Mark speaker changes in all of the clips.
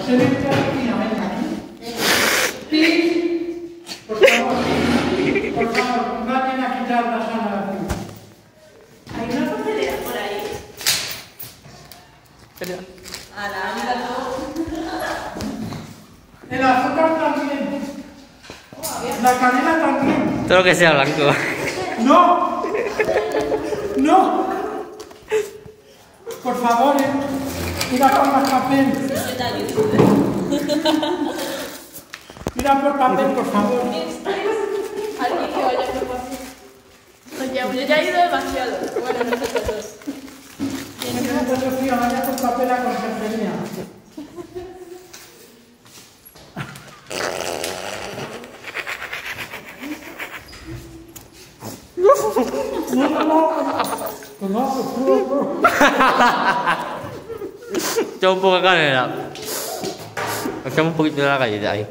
Speaker 1: Silencio, Cristina, venga aquí. Sí. Por favor, vayan a quitar la sala de aquí.
Speaker 2: Hay una papelera por ahí. A la amiga todo.
Speaker 1: El azúcar también. La canela también.
Speaker 3: Todo lo que sea blanco.
Speaker 1: ¡No! ¡No! Por favor, mira por más papel. Mira por papel, por favor.
Speaker 2: Alguien que vaya por papel. Oye, yo ya he ido demasiado. Bueno, nosotros dos.
Speaker 1: Mira, Sofía, vaya por papel a consejería. No.
Speaker 3: Echa un poco de canela. Echamos un poquito de la galleta ahí.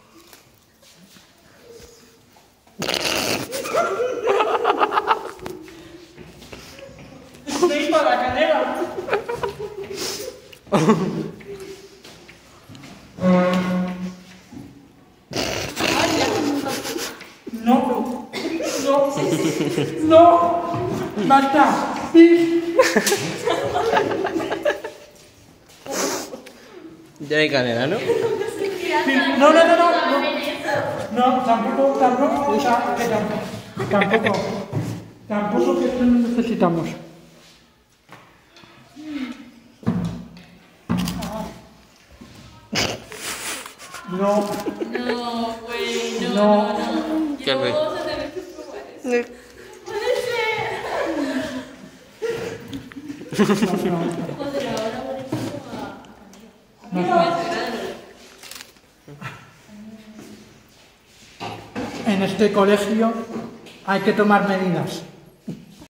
Speaker 1: Sí, para la canela. No. Basta.
Speaker 3: Ya hay canela, ¿no?
Speaker 1: No. No, tampoco, o sea, que tampoco que necesitamos. No.
Speaker 2: No, güey,
Speaker 1: No.
Speaker 3: ¿Qué haces?
Speaker 2: Vamos a tener que probar eso. Puede ser.
Speaker 1: No.
Speaker 2: Joder, ahora
Speaker 1: No. En este colegio hay que tomar medidas.